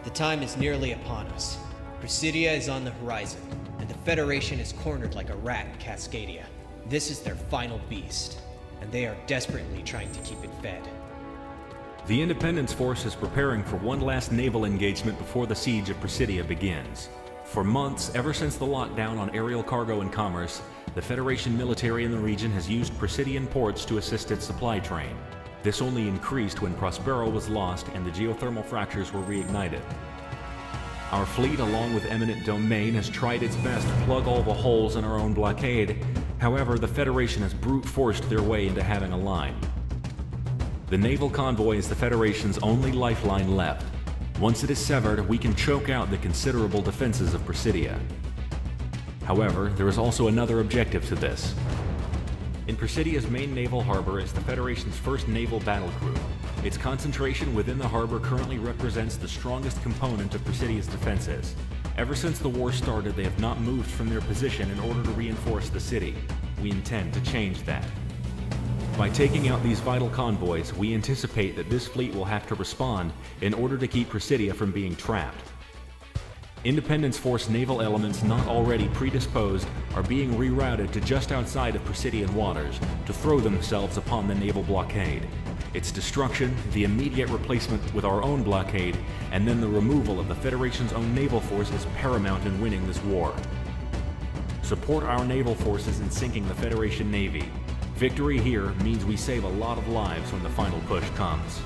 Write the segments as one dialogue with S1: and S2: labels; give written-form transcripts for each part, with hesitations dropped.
S1: The time is nearly upon us. Presidia is on the horizon, and the Federation is cornered like a rat in Cascadia. This is their final beast, and they are desperately trying to keep it fed.
S2: The Independence Force is preparing for one last naval engagement before the siege of Presidia begins. For months, ever since the lockdown on aerial cargo and commerce, the Federation military in the region has used Presidian ports to assist its supply train. This only increased when Prospero was lost and the geothermal fractures were reignited. Our fleet, along with Eminent Domain, has tried its best to plug all the holes in our own blockade. However, the Federation has brute forced their way into having a line. The naval convoy is the Federation's only lifeline left. Once it is severed, we can choke out the considerable defenses of Presidia. However, there is also another objective to this. In Presidia's main naval harbor is the Federation's first naval battle group. Its concentration within the harbor currently represents the strongest component of Presidia's defenses. Ever since the war started, they have not moved from their position in order to reinforce the city. We intend to change that. By taking out these vital convoys, we anticipate that this fleet will have to respond in order to keep Presidia from being trapped. Independence Force naval elements not already predisposed are being rerouted to just outside of Presidian waters to throw themselves upon the naval blockade. Its destruction, the immediate replacement with our own blockade, and then the removal of the Federation's own naval force is paramount in winning this war. Support our naval forces in sinking the Federation Navy. Victory here means we save a lot of lives when the final push comes.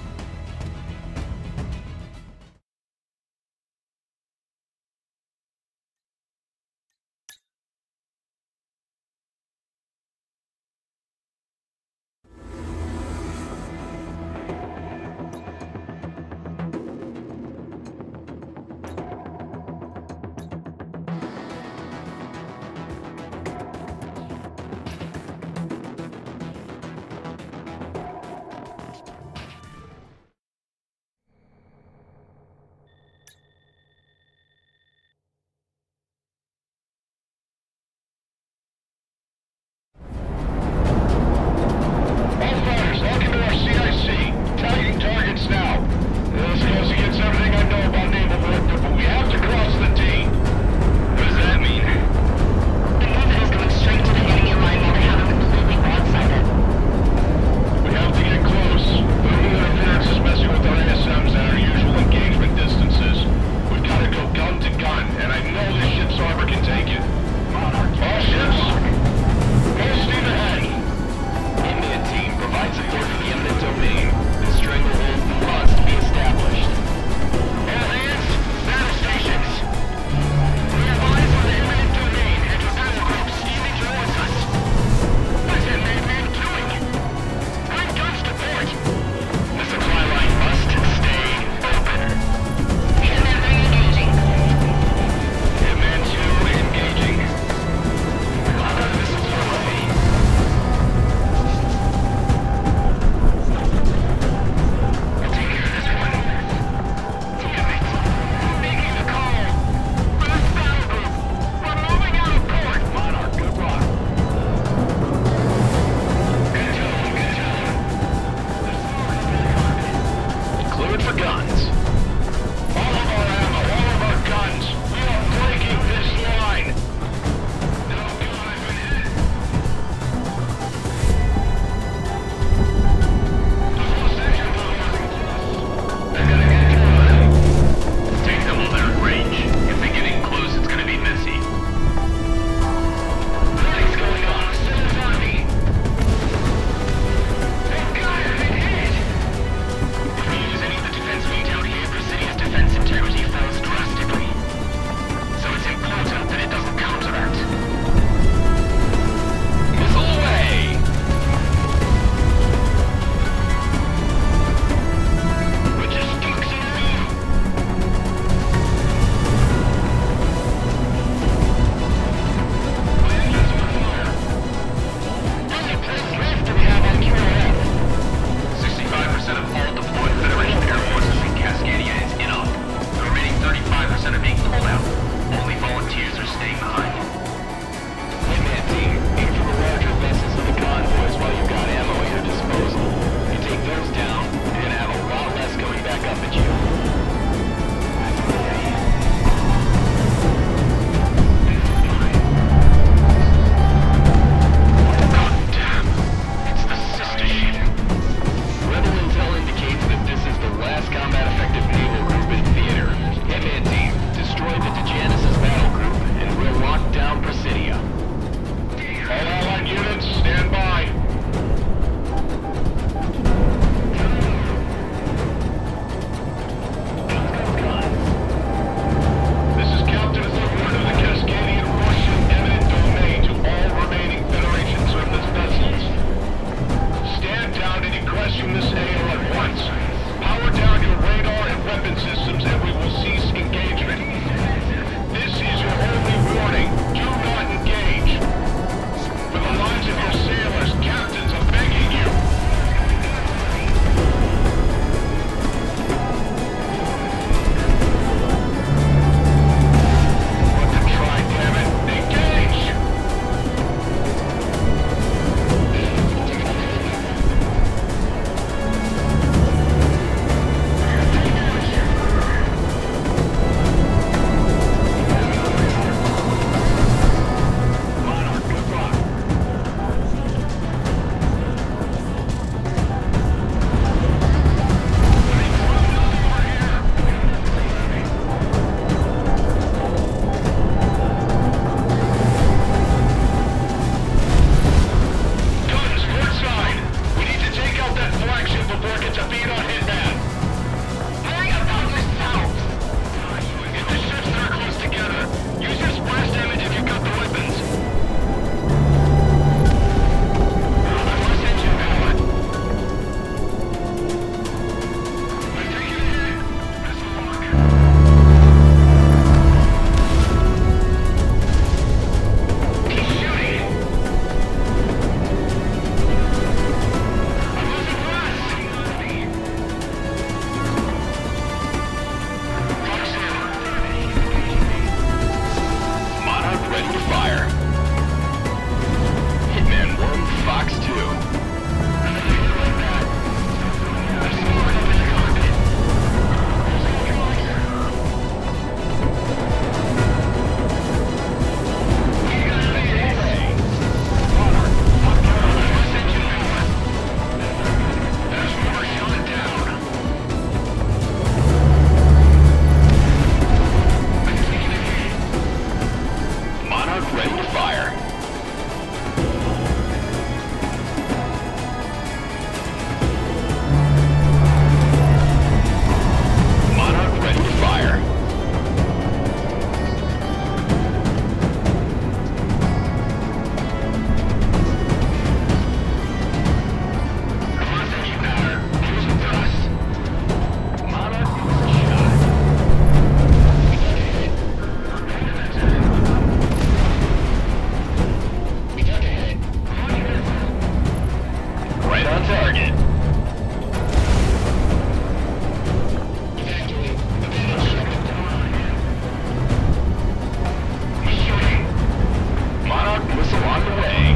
S3: It's a beat on his end. Hurry up, down this south. If the ships are close together, use your splash damage if you got the weapons. I want to send you going. I'm taking a hit. Best of luck. He's shooting. I'm losing blast. Monarch ready to fire. Hitman 1, Fox 2. Monarch ready to fire. Monarch ready to fire. Right on target. Monarch missile on the way.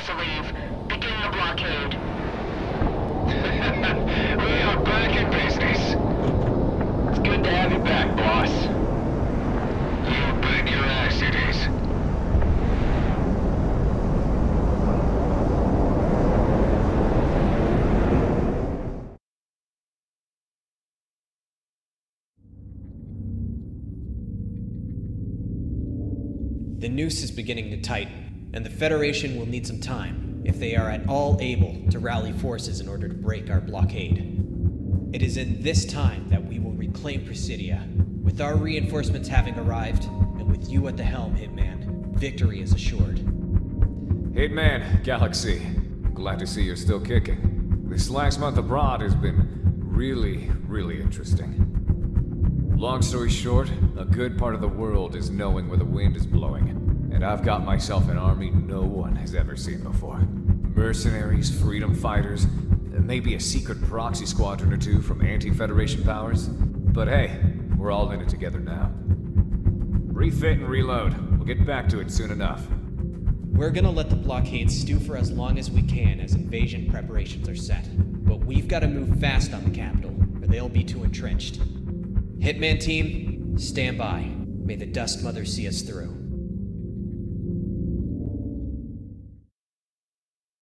S4: to leave. Begin the blockade.
S3: We are back in business.
S4: It's good to have you back, boss.
S3: You bet your ass it is.
S1: The noose is beginning to tighten, and the Federation will need some time, if they are at all able, to rally forces in order to break our blockade. It is in this time that we will reclaim Presidia. With our reinforcements having arrived, and with you at the helm, Hitman, victory is assured.
S5: Hitman, Galaxy. Glad to see you're still kicking. This last month abroad has been really interesting. Long story short, a good part of the world is knowing where the wind is blowing, and I've got myself an army no one has ever seen before. Mercenaries, freedom fighters, maybe a secret proxy squadron or two from anti-Federation powers. But hey, we're all in it together now. Refit and reload. We'll get back to it soon enough.
S1: We're gonna let the blockade stew for as long as we can as invasion preparations are set. But we've gotta move fast on the capital, or they'll be too entrenched. Hitman team, stand by. May the Dust Mother see us through.